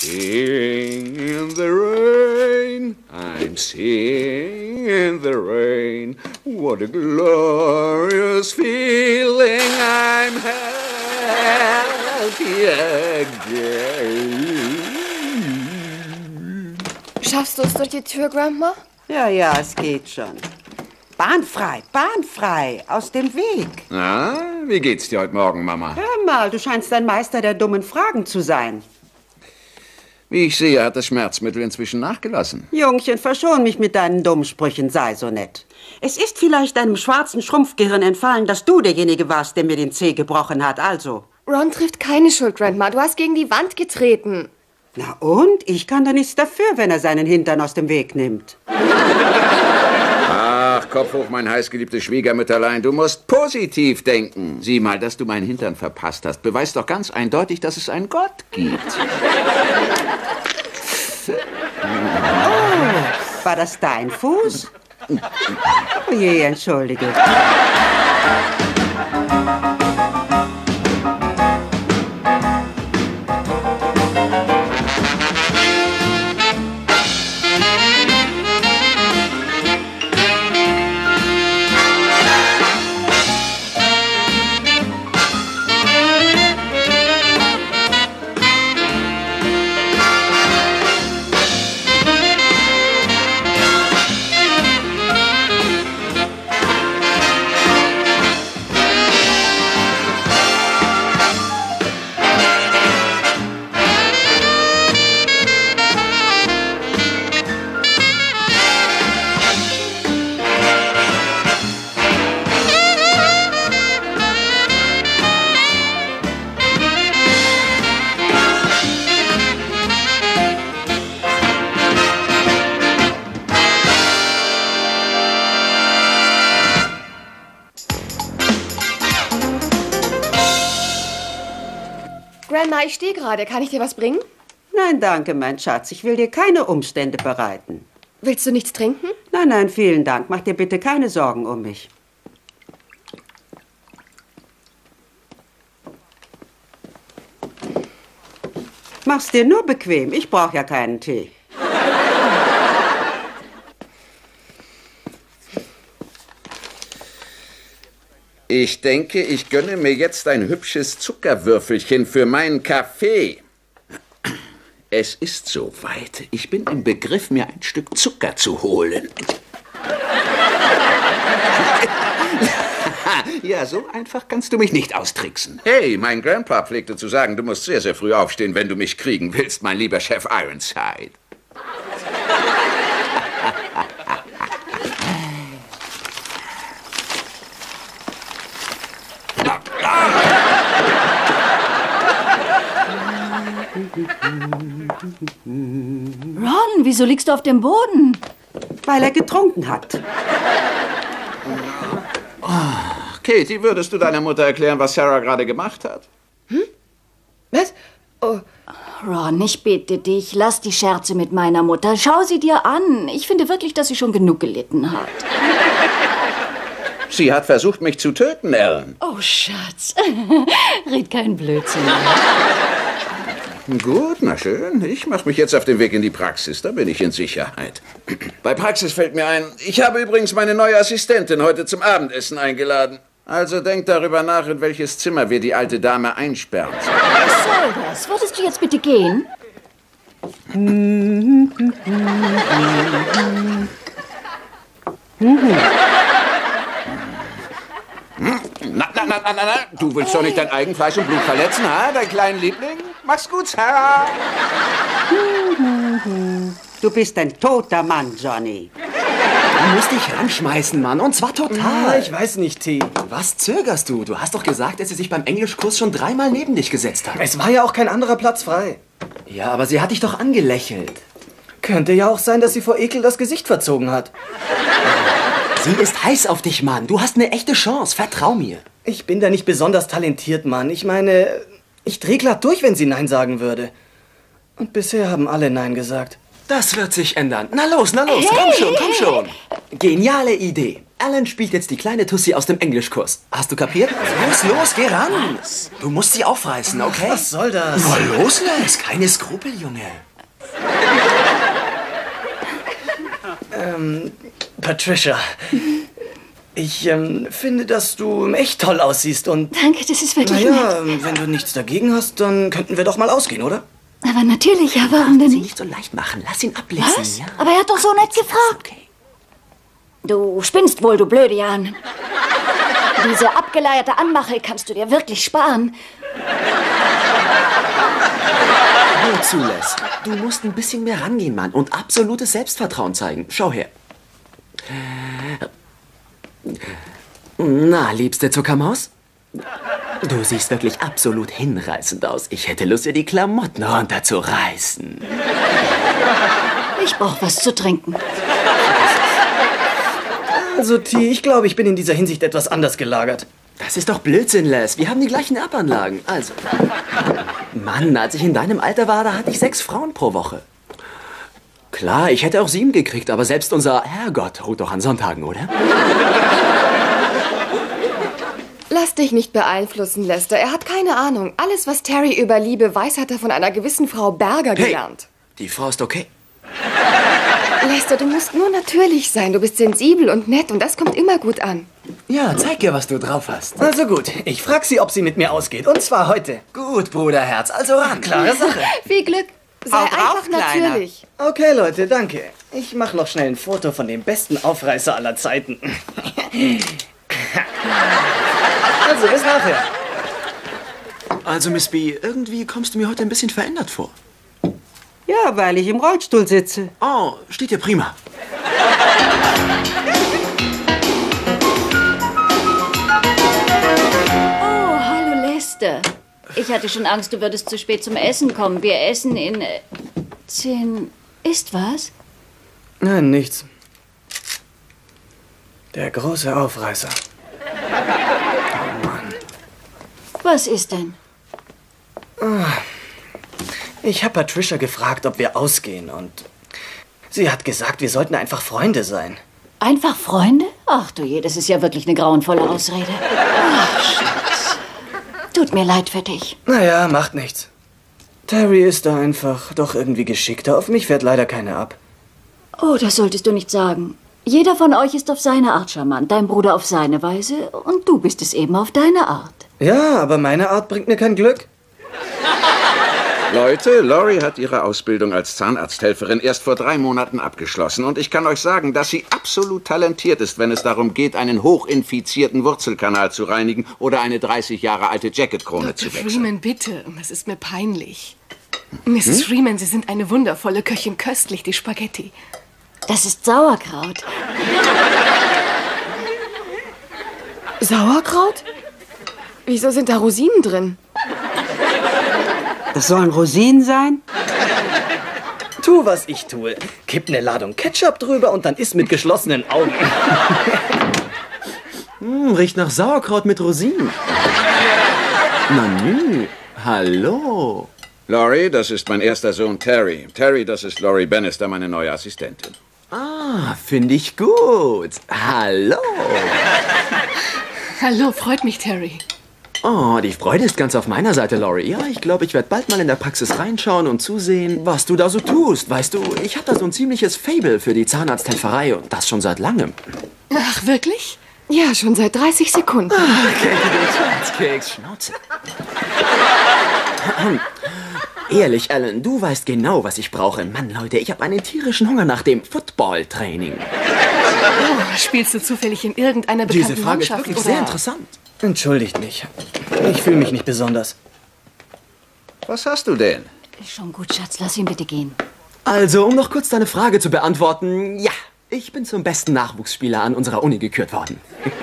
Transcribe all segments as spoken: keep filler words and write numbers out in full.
seeing in the rain, I'm seeing in the rain. What a glorious feeling, I'm happy again. Schaffst du es durch die Tür, Grandma? Ja, ja, es geht schon. Bahnfrei, bahnfrei, aus dem Weg. Na, wie geht's dir heute Morgen, Mama? Hör mal, du scheinst ein Meister der dummen Fragen zu sein. Wie ich sehe, hat das Schmerzmittel inzwischen nachgelassen. Jungchen, verschon mich mit deinen dummen Sprüchen, sei so nett. Es ist vielleicht deinem schwarzen Schrumpfgehirn entfallen, dass du derjenige warst, der mir den Zeh gebrochen hat, also. Ron trifft keine Schuld, Grandma. Du hast gegen die Wand getreten. Na und? Ich kann doch nichts dafür, wenn er seinen Hintern aus dem Weg nimmt. Ach, Kopf hoch, mein heißgeliebtes Schwiegermütterlein. Du musst positiv denken. Sieh mal, dass du meinen Hintern verpasst hast, beweist doch ganz eindeutig, dass es einen Gott gibt. Oh, war das dein Fuß? Oh je, entschuldige. Grandma, ich stehe gerade. Kann ich dir was bringen? Nein, danke, mein Schatz. Ich will dir keine Umstände bereiten. Willst du nichts trinken? Nein, nein, vielen Dank. Mach dir bitte keine Sorgen um mich. Mach's dir nur bequem. Ich brauche ja keinen Tee. Ich denke, ich gönne mir jetzt ein hübsches Zuckerwürfelchen für meinen Kaffee. Es ist soweit. Ich bin im Begriff, mir ein Stück Zucker zu holen. Ja, so einfach kannst du mich nicht austricksen. Hey, mein Grandpa pflegte zu sagen, du musst sehr, sehr früh aufstehen, wenn du mich kriegen willst, mein lieber Chef Ironside. Ron, wieso liegst du auf dem Boden? Weil er getrunken hat. Oh, Katie, würdest du deiner Mutter erklären, was Sarah gerade gemacht hat? Hm? Was? Oh. Ron, ich bitte dich, lass die Scherze mit meiner Mutter. Schau sie dir an. Ich finde wirklich, dass sie schon genug gelitten hat. Sie hat versucht, mich zu töten, Ellen. Oh, Schatz. Red kein Blödsinn. Gut, na schön. Ich mache mich jetzt auf den Weg in die Praxis. Da bin ich in Sicherheit. Bei Praxis fällt mir ein, ich habe übrigens meine neue Assistentin heute zum Abendessen eingeladen. Also denk darüber nach, in welches Zimmer wir die alte Dame einsperren. Was soll das? Würdest du jetzt bitte gehen? Na, na, na, na, na, na. Du willst doch nicht dein Eigenfleisch und Blut verletzen, ha, dein kleinen Liebling? Mach's gut, Sarah. Du bist ein toter Mann, Johnny. Du musst dich ranschmeißen, Mann. Und zwar total. Ja, ich weiß nicht, T. Was zögerst du? Du hast doch gesagt, dass sie sich beim Englischkurs schon dreimal neben dich gesetzt hat. Es war ja auch kein anderer Platz frei. Ja, aber sie hat dich doch angelächelt. Könnte ja auch sein, dass sie vor Ekel das Gesicht verzogen hat. Sie ist heiß auf dich, Mann. Du hast eine echte Chance. Vertrau mir. Ich bin da nicht besonders talentiert, Mann. Ich meine, ich dreh glatt durch, wenn sie Nein sagen würde. Und bisher haben alle Nein gesagt. Das wird sich ändern. Na los, na los. Hey, komm schon, komm hey, schon. Geniale Idee. Alan spielt jetzt die kleine Tussi aus dem Englischkurs. Hast du kapiert? Los, los, geh ran. Du musst sie aufreißen, okay? Was soll das? Na los, Les. Keine Skrupel, Junge. ähm, Patricia. Ich ähm, finde, dass du echt toll aussiehst und... Danke, das ist wirklich Naja, nett. wenn du nichts dagegen hast, dann könnten wir doch mal ausgehen, oder? Aber natürlich, ja, warum denn Sie nicht? nicht so leicht machen. Lass ihn abblitzen, Was? ja? Aber er hat doch so nett gefragt. Okay. Du spinnst wohl, du blöde Jan. Diese abgeleierte Anmache kannst du dir wirklich sparen. Hör zu, Les. Du musst ein bisschen mehr rangehen, Mann. Und absolutes Selbstvertrauen zeigen. Schau her. Na, liebste Zuckermaus? Du siehst wirklich absolut hinreißend aus. Ich hätte Lust, dir die Klamotten runterzureißen. Ich brauch was zu trinken. Also, T, ich glaube, ich bin in dieser Hinsicht etwas anders gelagert. Das ist doch Blödsinn, Les. Wir haben die gleichen Erbanlagen. Also, Mann, als ich in deinem Alter war, da hatte ich sechs Frauen pro Woche. Klar, ich hätte auch sieben gekriegt, aber selbst unser Herrgott ruht doch an Sonntagen, oder? Lass dich nicht beeinflussen, Lester. Er hat keine Ahnung. Alles, was Terry über Liebe weiß, hat er von einer gewissen Frau Berger Hey, gelernt. die Frau ist okay. Lester, du musst nur natürlich sein. Du bist sensibel und nett und das kommt immer gut an. Ja, zeig ihr, was du drauf hast. Also gut, ich frag sie, ob sie mit mir ausgeht. Und zwar heute. Gut, Bruderherz, also ran. Klare Sache. Viel Glück. Sei Hau drauf, einfach Kleiner. natürlich. Okay, Leute, danke. Ich mache noch schnell ein Foto von dem besten Aufreißer aller Zeiten. Also, bis nachher. Also, Miss B, irgendwie kommst du mir heute ein bisschen verändert vor. Ja, weil ich im Rollstuhl sitze. Oh, steht dir prima. Oh, hallo Lester. Ich hatte schon Angst, du würdest zu spät zum Essen kommen. Wir essen in äh, zehn... Ist was? Nein, nichts. Der große Aufreißer. Was ist denn? Ich habe Patricia gefragt, ob wir ausgehen und sie hat gesagt, wir sollten einfach Freunde sein. Einfach Freunde? Ach du je, das ist ja wirklich eine grauenvolle Ausrede. Ach, Schatz. Tut mir leid für dich. Naja, macht nichts. Terry ist da einfach doch irgendwie geschickter. Auf mich fährt leider keine ab. Oh, das solltest du nicht sagen. Jeder von euch ist auf seine Art charmant, dein Bruder auf seine Weise und du bist es eben auf deine Art. Ja, aber meine Art bringt mir kein Glück. Leute, Laurie hat ihre Ausbildung als Zahnarzthelferin erst vor drei Monaten abgeschlossen. Und ich kann euch sagen, dass sie absolut talentiert ist, wenn es darum geht, einen hochinfizierten Wurzelkanal zu reinigen oder eine dreißig Jahre alte Jacketkrone zu Doktor wechseln. Freeman, bitte. Das ist mir peinlich. Misses Freeman, Sie sind eine wundervolle Köchin. Köstlich, die Spaghetti. Das ist Sauerkraut. Sauerkraut? Wieso sind da Rosinen drin? Das sollen Rosinen sein? Tu, was ich tue. Kipp eine Ladung Ketchup drüber und dann isst mit geschlossenen Augen. Hm, riecht nach Sauerkraut mit Rosinen. Nanu, hallo. Laurie, das ist mein erster Sohn Terry. Terry, das ist Laurie Bannister, meine neue Assistentin. Ah, finde ich gut. Hallo. Hallo, freut mich, Terry. Oh, die Freude ist ganz auf meiner Seite, Laurie. Ja, ich glaube, ich werde bald mal in der Praxis reinschauen und zusehen, was du da so tust. Weißt du, ich habe da so ein ziemliches Faible für die Zahnarzthelferei und das schon seit langem. Ach, wirklich? Ja, schon seit dreißig Sekunden. Keks, Schnauze. Ehrlich, Alan, du weißt genau, was ich brauche. Mann, Leute, ich habe einen tierischen Hunger nach dem Football-Training. Oh, spielst du zufällig in irgendeiner bekannten Diese Frage ist Mannschaft? wirklich oder? sehr interessant. Entschuldigt mich. Ich fühle mich nicht besonders. Was hast du denn? Ist schon gut, Schatz. Lass ihn bitte gehen. Also, um noch kurz deine Frage zu beantworten, ja, ich bin zum besten Nachwuchsspieler an unserer Uni gekürt worden.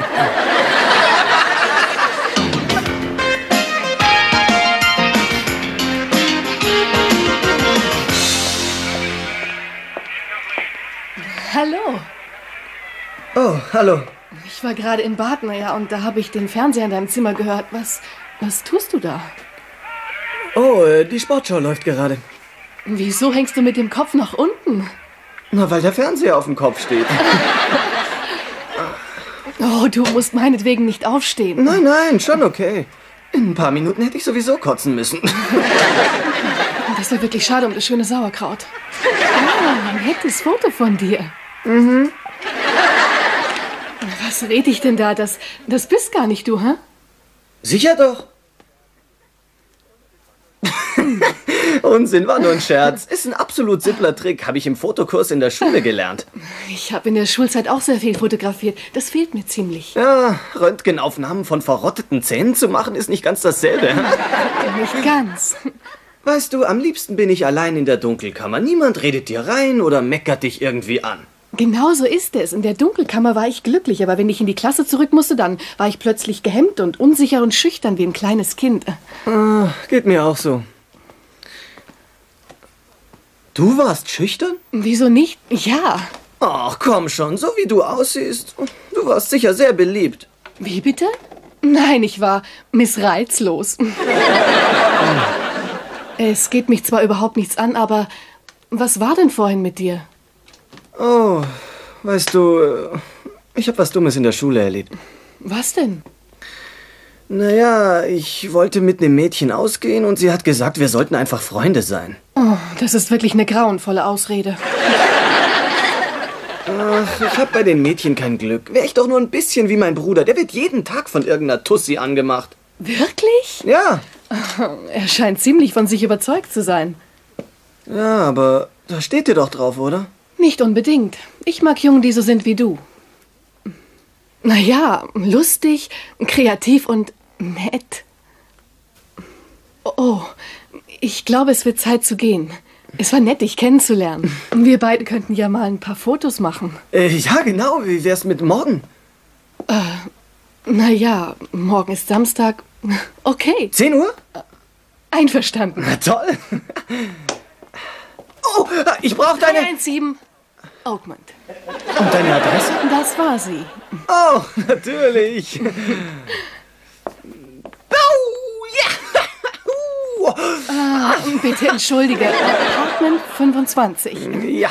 Hallo. Oh, hallo. Ich war gerade im Bad, naja, und da habe ich den Fernseher in deinem Zimmer gehört. Was, was tust du da? Oh, äh, die Sportschau läuft gerade. Wieso hängst du mit dem Kopf nach unten? Na, weil der Fernseher auf dem Kopf steht. Oh, du musst meinetwegen nicht aufstehen. Nein, nein, schon okay. In ein paar Minuten hätte ich sowieso kotzen müssen. Das ist ja wirklich schade um das schöne Sauerkraut. Ah, ein nettes Foto von dir. Mhm. Was red ich denn da? Das, das bist gar nicht du, hä? Sicher doch. Unsinn, war nur ein Scherz. Ist ein absolut simpler Trick. Habe ich im Fotokurs in der Schule gelernt. Ich habe in der Schulzeit auch sehr viel fotografiert. Das fehlt mir ziemlich. Ja, Röntgenaufnahmen von verrotteten Zähnen zu machen, ist nicht ganz dasselbe. Nicht ganz. Weißt du, am liebsten bin ich allein in der Dunkelkammer. Niemand redet dir rein oder meckert dich irgendwie an. Genau so ist es. In der Dunkelkammer war ich glücklich, aber wenn ich in die Klasse zurück musste, dann war ich plötzlich gehemmt und unsicher und schüchtern wie ein kleines Kind. Ah, geht mir auch so. Du warst schüchtern? Wieso nicht? Ja. Ach, komm schon, so wie du aussiehst. Du warst sicher sehr beliebt. Wie bitte? Nein, ich war missreizlos. Es geht mich zwar überhaupt nichts an, aber was war denn vorhin mit dir? Oh, weißt du, ich habe was Dummes in der Schule erlebt. Was denn? Naja, ich wollte mit einem Mädchen ausgehen und sie hat gesagt, wir sollten einfach Freunde sein. Oh, das ist wirklich eine grauenvolle Ausrede. Ach, ich hab bei den Mädchen kein Glück. Wäre ich doch nur ein bisschen wie mein Bruder. Der wird jeden Tag von irgendeiner Tussi angemacht. Wirklich? Ja. Er scheint ziemlich von sich überzeugt zu sein. Ja, aber da steht dir doch drauf, oder? Nicht unbedingt. Ich mag Jungen, die so sind wie du. Naja, lustig, kreativ und nett. Oh, ich glaube, es wird Zeit zu gehen. Es war nett, dich kennenzulernen. Wir beide könnten ja mal ein paar Fotos machen. Äh, ja, genau. Wie wär's mit morgen? Äh, naja, morgen ist Samstag. Okay. zehn Uhr? Einverstanden. Na toll. Oh, ich brauche deine... drei eins sieben Oakmont. Und deine Adresse? Das war sie. Oh, natürlich. Ah, bitte entschuldige. Apartment fünfundzwanzig. Ja.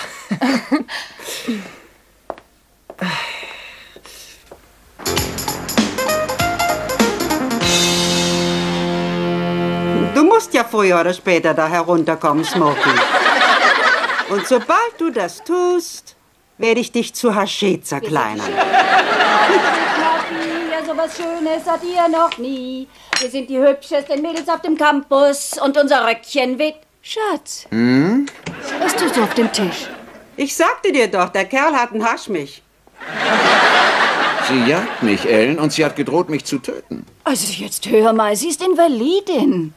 Du musst ja früher oder später da herunterkommen, Smokey. Und sobald du das tust, werde ich dich zu Haché zerkleinern. Ja, sowas Schönes hat ihr noch nie. Wir sind die hübschesten Mädels auf dem Campus und unser Röckchen weht. Schatz, hm? Was tust du auf dem Tisch? Ich sagte dir doch, der Kerl hat einen Haschmich. Sie jagt mich, Ellen, und sie hat gedroht, mich zu töten. Also jetzt hör mal, sie ist Invalidin.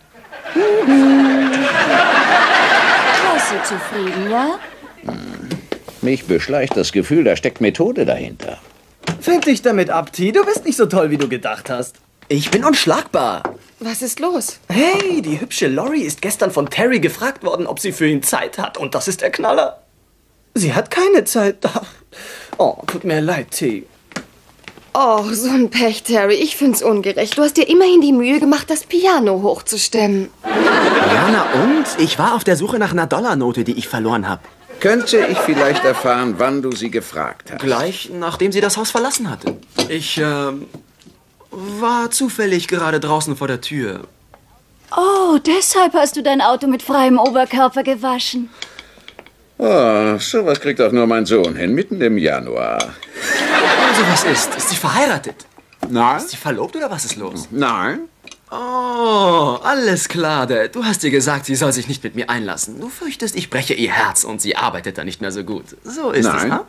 Warst du zufrieden, ja? Mich beschleicht das Gefühl, da steckt Methode dahinter. Find dich damit ab, T. Du bist nicht so toll, wie du gedacht hast. Ich bin unschlagbar. Was ist los? Hey, die hübsche Lori ist gestern von Terry gefragt worden, ob sie für ihn Zeit hat. Und das ist der Knaller. Sie hat keine Zeit. Oh, tut mir leid, T. Oh, so ein Pech, Terry. Ich find's ungerecht. Du hast dir immerhin die Mühe gemacht, das Piano hochzustemmen. Jana, und? Ich war auf der Suche nach einer Dollarnote, die ich verloren habe. Könnte ich vielleicht erfahren, wann du sie gefragt hast? Gleich, nachdem sie das Haus verlassen hatte. Ich, ähm, war zufällig gerade draußen vor der Tür. Oh, deshalb hast du dein Auto mit freiem Oberkörper gewaschen. Oh, sowas kriegt auch nur mein Sohn hin, mitten im Januar. Also, was ist? Ist sie verheiratet? Nein? Ist sie verlobt oder was ist los? Nein? Oh, alles klar, Dad. Du hast ihr gesagt, sie soll sich nicht mit mir einlassen. Du fürchtest, ich breche ihr Herz und sie arbeitet dann nicht mehr so gut. So ist Nein. es, ha?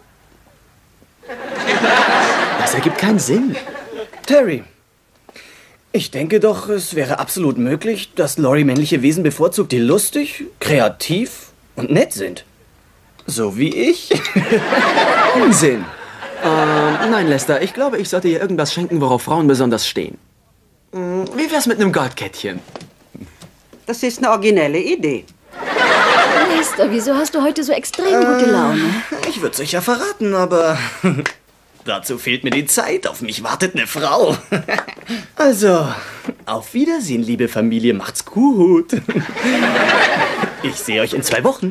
Das ergibt keinen Sinn. Terry, ich denke doch, es wäre absolut möglich, dass Lori männliche Wesen bevorzugt, die lustig, kreativ und nett sind. So wie ich. Unsinn. Ähm, nein, Lester, ich glaube, ich sollte ihr irgendwas schenken, worauf Frauen besonders stehen. Hm, wie wär's mit einem Goldkettchen? Das ist eine originelle Idee. Lester, wieso hast du heute so extrem gute Laune? Ich würde es euch ja verraten, aber dazu fehlt mir die Zeit. Auf mich wartet eine Frau. Also, auf Wiedersehen, liebe Familie. Macht's gut. Ich sehe euch in zwei Wochen.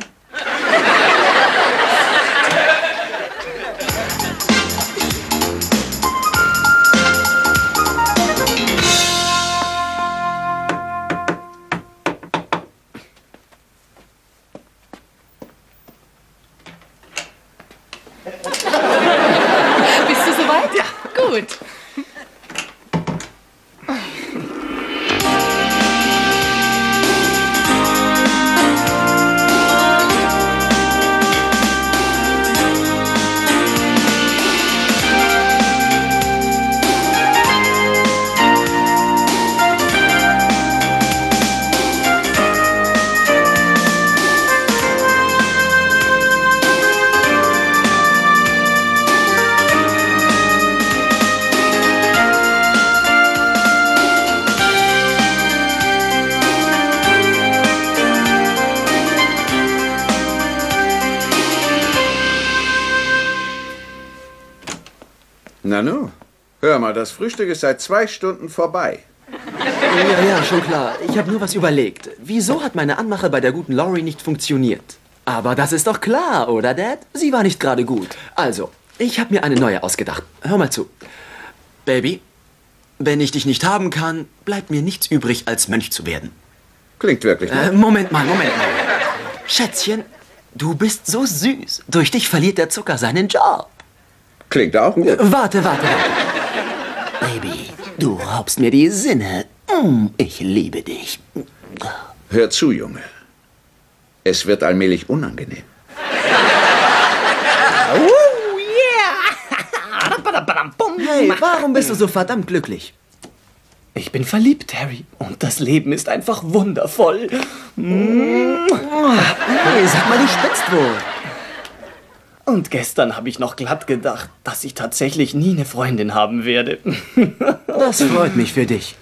gut. Nanu, hör mal, das Frühstück ist seit zwei Stunden vorbei. Ja, ja, schon klar. Ich habe nur was überlegt. Wieso hat meine Anmache bei der guten Laurie nicht funktioniert? Aber das ist doch klar, oder, Dad? Sie war nicht gerade gut. Also, ich habe mir eine neue ausgedacht. Hör mal zu. Baby, wenn ich dich nicht haben kann, bleibt mir nichts übrig, als Mönch zu werden. Klingt wirklich Äh, nett. Moment mal, Moment mal. Schätzchen, du bist so süß. Durch dich verliert der Zucker seinen Job. Klingt auch gut. Äh, Warte, warte, warte. Baby, du raubst mir die Sinne. Mm, ich liebe dich. Hör zu, Junge. Es wird allmählich unangenehm. Oh, yeah! Badabadabum. Hey, warum bist du so verdammt glücklich? Ich bin verliebt, Harry. Und das Leben ist einfach wundervoll. Hey, sag mal, du spitzt wohl. Und gestern habe ich noch glatt gedacht, dass ich tatsächlich nie eine Freundin haben werde. Das freut mich für dich.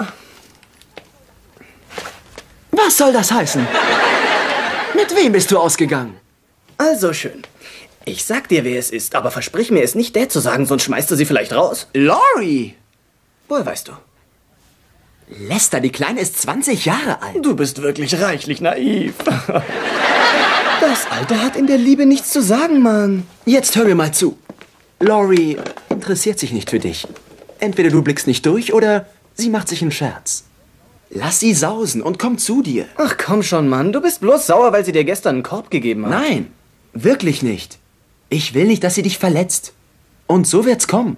Was soll das heißen? Mit wem bist du ausgegangen? Also schön. Ich sag dir, wer es ist, aber versprich mir, es nicht Dad zu sagen, sonst schmeißt du sie vielleicht raus. Laurie! Woher weißt du? Lester, die Kleine ist zwanzig Jahre alt. Du bist wirklich reichlich naiv. Das Alter hat in der Liebe nichts zu sagen, Mann. Jetzt hör mir mal zu. Laurie interessiert sich nicht für dich. Entweder du blickst nicht durch oder sie macht sich einen Scherz. Lass sie sausen und komm zu dir. Ach komm schon, Mann. Du bist bloß sauer, weil sie dir gestern einen Korb gegeben hat. Nein, wirklich nicht. Ich will nicht, dass sie dich verletzt. Und so wird's kommen.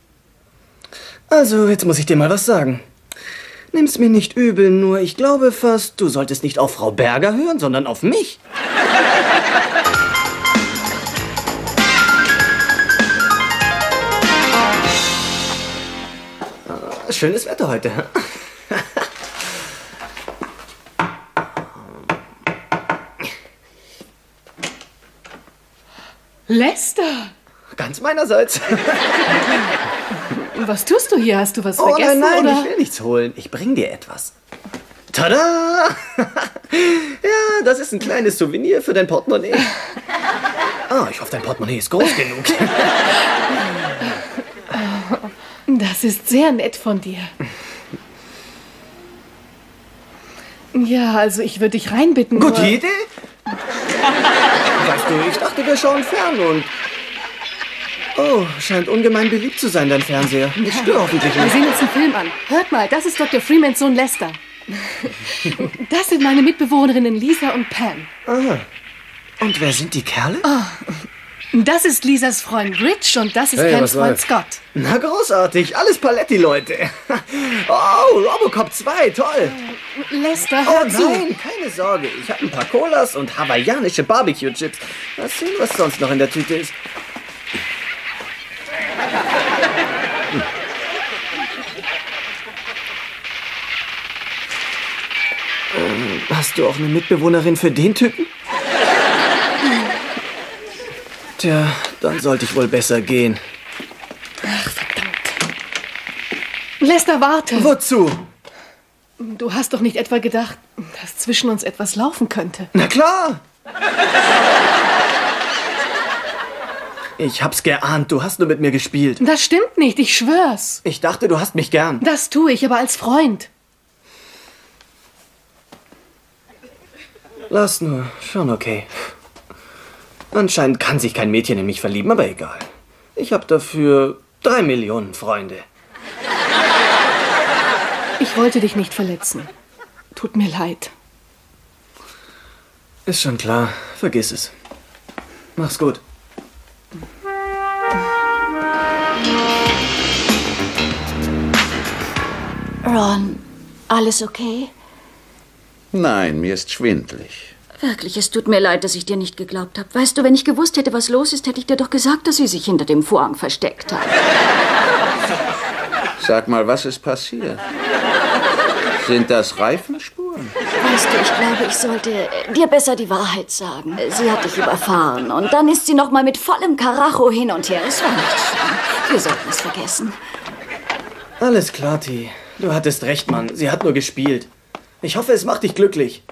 Also, jetzt muss ich dir mal was sagen. Nimm's mir nicht übel, nur ich glaube fast, du solltest nicht auf Frau Berger hören, sondern auf mich. Schönes Wetter heute. Lester, Ganz meinerseits. was tust du hier? Hast du was Oh vergessen, nein, nein, oder? ich will nichts holen. Ich bring dir etwas. Tada! Ja, das ist ein kleines Souvenir für dein Portemonnaie. Ah, ich hoffe, dein Portemonnaie ist groß genug. Das ist sehr nett von dir. Ja, also ich würde dich reinbitten. Gute nur- Idee. Weißt du, ich dachte, wir schauen fern und... Oh, scheint ungemein beliebt zu sein, dein Fernseher. Ich störe hoffentlich Wir nicht. sehen uns einen Film an. Hört mal, das ist Doktor Freemans Sohn Lester. Das sind meine Mitbewohnerinnen Lisa und Pam. Und wer sind die Kerle? Das ist Lisas Freund Rich und das ist Hey, Pams was Freund läuft? Scott. Na, großartig. Alles Paletti, Leute. Oh, Robocop zwei, toll. Lester, Oh hör zu. nein, keine Sorge. Ich habe ein paar Colas und hawaiianische Barbecue-Chips. Mal sehen, was sonst noch in der Tüte ist. Hm. Ähm, Hast du auch eine Mitbewohnerin für den Typen? Tja, dann sollte ich wohl besser gehen. Lester, warte. Wozu? Du hast doch nicht etwa gedacht, dass zwischen uns etwas laufen könnte. Na klar! Ich hab's geahnt, du hast nur mit mir gespielt. Das stimmt nicht, ich schwör's. Ich dachte, du hast mich gern. Das tue ich, aber als Freund. Lass nur, schon okay. Anscheinend kann sich kein Mädchen in mich verlieben, aber egal. Ich hab dafür drei Millionen Freunde. Ich wollte dich nicht verletzen. Tut mir leid. Ist schon klar, vergiss es. Mach's gut. Ron, alles okay? Nein, mir ist schwindlig. Wirklich, es tut mir leid, dass ich dir nicht geglaubt habe. Weißt du, wenn ich gewusst hätte, was los ist, hätte ich dir doch gesagt, dass sie sich hinter dem Vorhang versteckt hat. Sag mal, was ist passiert? Sind das Reifenspuren? Weißt du, ich glaube, ich sollte dir besser die Wahrheit sagen. Sie hat dich überfahren und dann ist sie noch mal mit vollem Karacho hin und her. Es war nicht schlimm. Wir sollten es vergessen. Alles klar, T. Du hattest recht, Mann. Sie hat nur gespielt. Ich hoffe, es macht dich glücklich.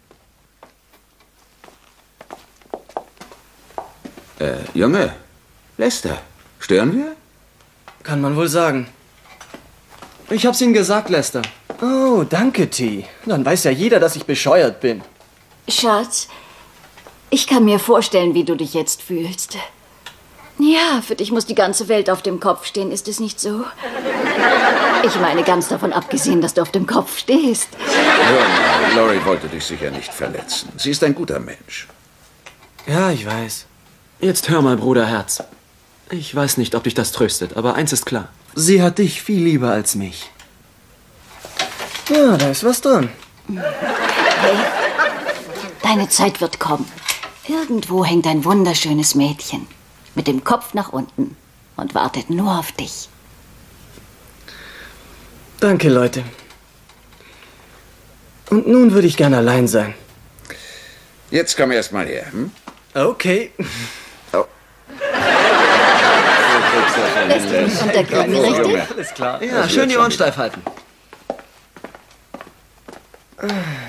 Äh, Junge, Lester, stören wir? Kann man wohl sagen. Ich hab's Ihnen gesagt, Lester. Oh, danke, T. Dann weiß ja jeder, dass ich bescheuert bin. Schatz, ich kann mir vorstellen, wie du dich jetzt fühlst. Ja, für dich muss die ganze Welt auf dem Kopf stehen, ist es nicht so? Ich meine, ganz davon abgesehen, dass du auf dem Kopf stehst. Hör mal, Laurie wollte dich sicher nicht verletzen. Sie ist ein guter Mensch. Ja, ich weiß. Jetzt hör mal, Bruderherz. Ich weiß nicht, ob dich das tröstet, aber eins ist klar. Sie hat dich viel lieber als mich. Ja, da ist was dran. Hey, deine Zeit wird kommen. Irgendwo hängt ein wunderschönes Mädchen mit dem Kopf nach unten und wartet nur auf dich. Danke, Leute. Und nun würde ich gern allein sein. Jetzt komm erst mal her. Hm? Okay. Oh. Lässt dich nicht unterkriegen, richtig? Alles klar. Ja, schön die Ohren steif halten. Ah.